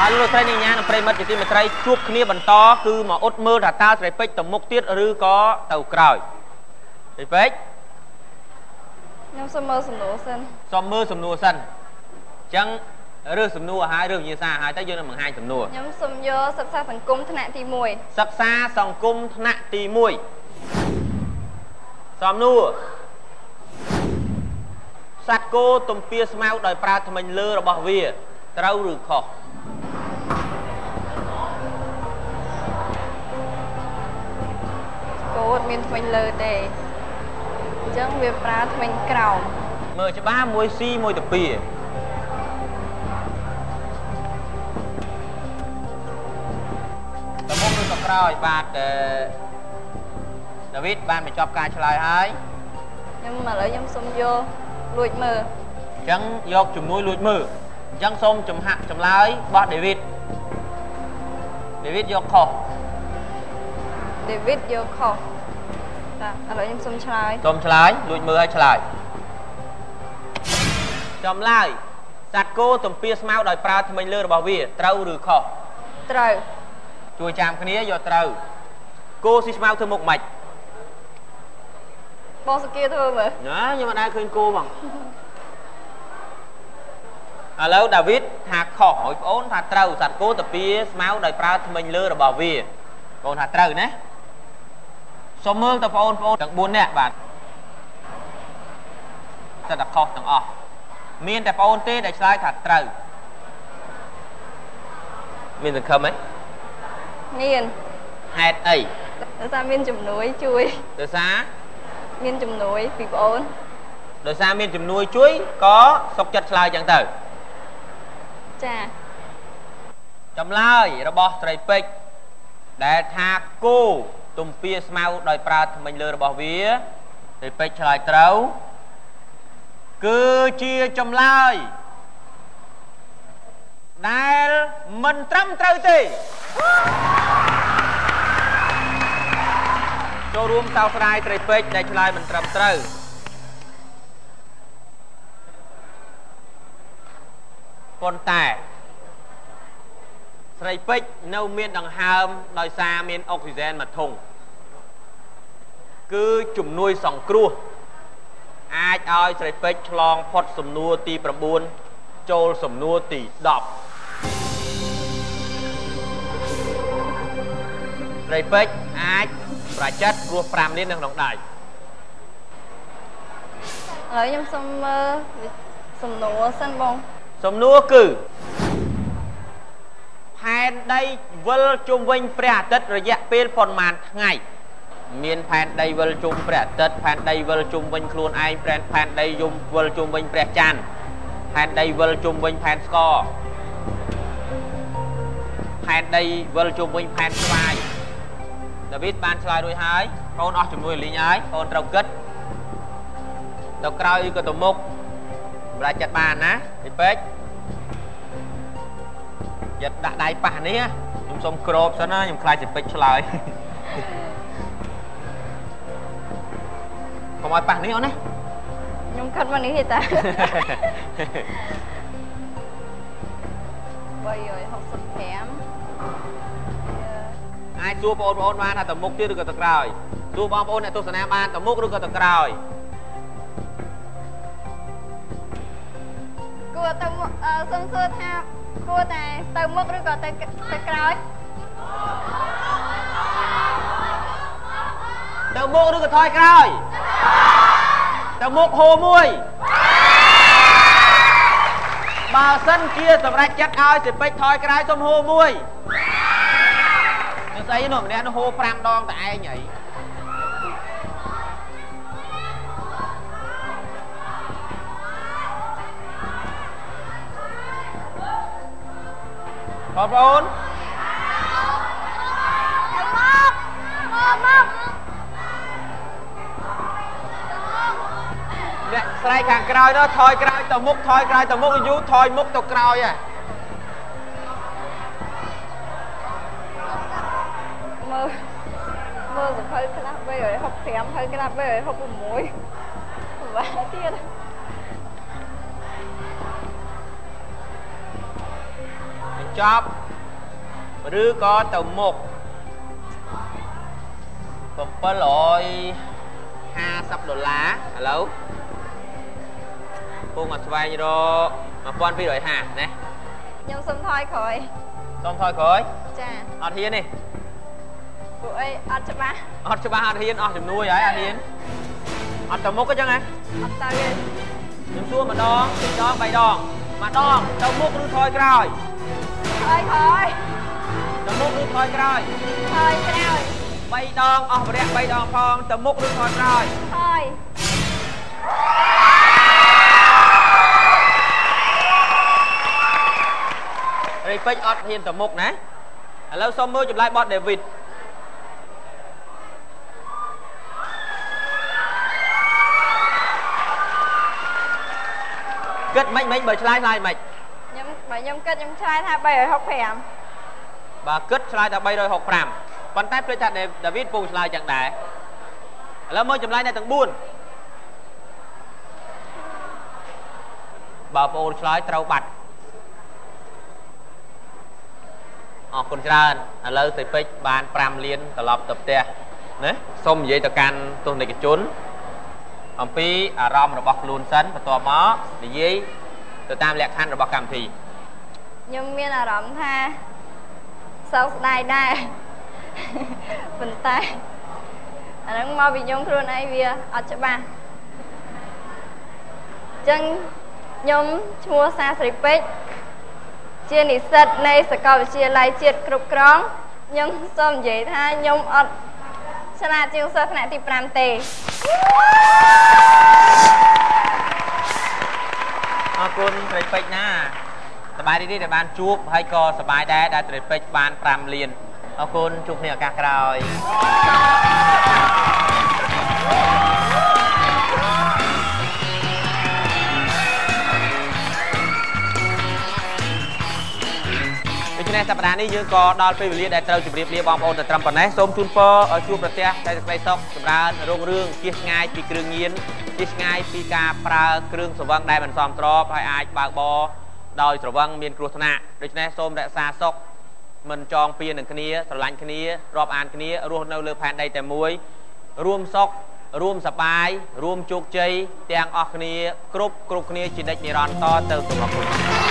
លោកស្រីនេះញ៉ាំប្រិមិត្តជាទីមេត្រីជួបគ្នាបន្តគឺមកអ៊ុតមើលថាតើស្រីពេជ្រទៅមុខទៀតឬក៏ទៅក្រោយស្រីពេជ្រខ្ញុំសុំមើលសំណួរសិនសុំមើលសំណួរសិនអញ្ចឹងរើសសំណួរឲ្យរើសវិញ្ញាសាឲ្យទៅយើងនឹងបង្ហាញសំណួរខ្ញុំសុំយកសិក្សាសង្គមថ្នាក់ទី1 សិក្សាសង្គមថ្នាក់ទី1សំណួរសត្វគោទំពាស្មៅដោយប្រើធ្មេញលើរបស់វាត្រូវឬខុសគោអត់មានធ្មេញលើទេអញ្ចឹងវាប្រើធ្មេញក្រោមមើលច្បាស់មួយស៊ីមួយទៅពីតមុខឬទៅក្រោយបាទដាវីតបានបញ្ចប់ការឆ្លើយហើយខ្ញុំឥឡូវខ្ញុំសុំយកលួចមើលអញ្ចឹងយកជំនួយលួចមើលអញ្ចឹងសូមចម្លើយរបស់ដាវីតយកខុសដាវីតយកខុសតាឥឡូវខ្ញុំសុំឆ្លើយលួចមើលឲ្យឆ្លើយចម្លើយសត្វគោទំពាស្មៅដោយប្រើធ្មេញលើរបស់វាត្រូវឬខុសត្រូវជួយចាំគ្នាយកត្រូវគោស៊ីស្មៅធ្វើមុខម៉េចបងសុគាធ្វើមើលណាខ្ញុំអត់ដែរឃើញគោបងឥឡូវដាវីតថាខុសហើយបងអូនថាត្រូវសត្វគោទំពាស្មៅដោយប្រើធ្មេញលើរបស់វាបងថាត្រូវណាសូមមើលទៅបងប្អូនទាំង4នាក់បាទតែតែខុសទាំងអស់មានតែបងអូនទេដែលឆ្លើយថាត្រូវមានសង្ឃឹមទេមានហេតុអីដោយសារមានជំនួយជួយដោយសារមានជំនួយពីបងអូនដោយសារមានជំនួយជួយក៏សុខចិត្តឆ្លើយចឹងទៅចាចម្លើយរបស់ស្រីពេជ្រដែលថាគោទំពាស្មៅដោយប្រើធ្មេញលើរបស់វាស្រីពេជ្រឆ្លើយត្រូវគឺជាចម្លើយដែលមិនត្រឹមត្រូវទេចូលរួមសោកស្ដាយស្រីពេជ្រដែលឆ្លើយមិនត្រឹមត្រូវប៉ុន្តែស្រីពេជ្រនៅមានដង្ហើមដោយសារមានអុកស៊ីហ្សែនមួយធុងគឺជំនួយសង្គ្រោះអាចឲ្យស្រីពេជ្រឆ្លងផុតសំណួរទី9ចូលសំណួរទី10ស្រីពេជ្រអាចប្រជិតរស់5លាននៅក្នុងដៃហើយខ្ញុំសុំមើលសំណួរសិនបងសំណួរគឺផែនដីវិលជុំវិញព្រះអាទិត្យរយៈពេលប៉ុន្មានថ្ងៃមានផែនដីវិលជុំព្រះអាទិត្យផែនដីវិលជុំវិញខ្លួនឯងផែនដីយំវិលជុំវិញព្រះច័ន្ទផែនដីវិលជុំវិញផែនស្គរផែនដីវិលជុំវិញផែនស្វាយដាវីតបានឆ្លើយរួចហើយបងអស់ជំនួយលីងហើយបងត្រូវគិតទៅក្រោយឬក៏ទៅមុខសម្រាប់ចិត្តបានណាពីពេកយកដាក់ដៃប៉ះនេះខ្ញុំសុំក្របសិនណាខ្ញុំខ្លាចទៅពេកឆ្លើយកុំឲ្យប៉ះនេះអូនណាខ្ញុំខិតមកនេះទេតា365 អាចសួរបងប្អូនបានថាទៅមុខទៀតឬក៏ទៅក្រោយសួរបងប្អូនអ្នកទស្សនាបានទៅមុខឬក៏ទៅក្រោយគួរទៅសុំសួរថាគួរតែទៅមុខឬក៏ទៅក្រោយទៅមុខឬក៏ថយក្រោយទៅមុខហូរមួយបើសិនជាសម្រាប់ចិត្តឲ្យសិពេចថយក្រោយសុំហូរមួយស្អីនោះម្នាក់នោះហូរ5ដងតែឯងហីបងប្អូនអ្នកស្រែកខាងក្រោយនោះថយក្រោយទៅមុខថយក្រោយទៅមុខយូរថយមុខទៅក្រោយហ៎មើលសភៅខ្លះ365ហើយខ្លះ366បាទទៀតចចប់ឬក៏ទៅមុខ$750ឥឡូវពងអត់ស្វែងរក1250ណាខ្ញុំសុំថយក្រោយសុំថយក្រោយចាអត់ហ៊ានទេពួកអីអត់ច្បាស់អត់ច្បាស់អត់ហ៊ានអស់ជំនួយហើយអត់ហ៊ានអត់ទៅមុខអញ្ចឹងហ៎អត់ទៅទេខ្ញុំសួរម្ដងពីរដង3ដងម្ដងទៅមុខឬថយក្រោយថយក្រោយទៅមុខឬថយក្រោយថយក្រោយ 3ដងអស់វរៈ3ដងផងទៅមុខឬថយក្រោយថយរីពេជ្រអត់ហ៊ានទៅមុខណាឥឡូវសូមមើលចម្លើយបទ David គិតមិនបើឆ្លើយមិនខ្ញុំគិតខ្ញុំឆ្លើយថា365 បើគិតឆ្លើយថា365ប៉ុន្តែព្រោះថា David ពងឆ្លើយចឹងដែរឥឡូវមើលចម្លើយនៅទាំង4បើបងប្អូនឆ្លើយត្រូវបាត់អរគុណច្រើនឥឡូវសេពេជ្របាន5លានត្រឡប់ទៅផ្ទះណាសូមនិយាយទៅកាន់ទស្សនិកជនអំពីអារម្មណ៍របស់ខ្លួនសិនបន្ទាប់មកនិយាយទៅតាមលក្ខខណ្ឌរបស់កម្មវិធីខ្ញុំមានអារម្មណ៍ថាសោកស្ដាយដែរប៉ុន្តែអាហ្នឹងមកពីខ្ញុំខ្លួនឯងវាអត់ច្បាស់អញ្ចឹងខ្ញុំឈ្មោះសាស្រីពេជ្រជានិស្សិតនៃសាកលវិទ្យាល័យជាតិគ្រប់គ្រងខ្ញុំសូមនិយាយថាខ្ញុំអត់ឆ្លាតជាងសិស្សថ្នាក់ទី5ទេអរគុណត្រីពេជ្រណាសប្បាយរីករាយដែលបានជួបហើយក៏សប្បាយដែរដែលត្រីពេជ្របាន5លានអរគុណជួបគ្នាឱកាសក្រោយសប្តាហ៍នេះយើងក៏ដល់ពេលវេលាដែលត្រូវជម្រាបលាបងប្អូនទៅត្រឹមប៉ុណ្ណេះសូមជូនពរឲ្យជួបប្រទះតែសេចក្តីសុខចម្រើនរុងរឿងជៀសឆ្ងាយពីគ្រឿងញៀនជៀសឆ្ងាយពីការប្រើគ្រឿងស្រវឹងដែលមិនសមស្របហើយអាចបើកបរដោយស្រវឹងមានគ្រោះថ្នាក់ដូច្នេះសូមរក្សាសុខមិនចងពៀននឹងគ្នាស្រឡាញ់គ្នារាប់អានគ្នារស់នៅលើផែនដីតែមួយរួមសុខរួមសប្បាយរួមជោគជ័យទាំងអស់គ្នាគ្រប់គ្នាជានិច្ចនិរន្តរ៍តទៅសុខភាព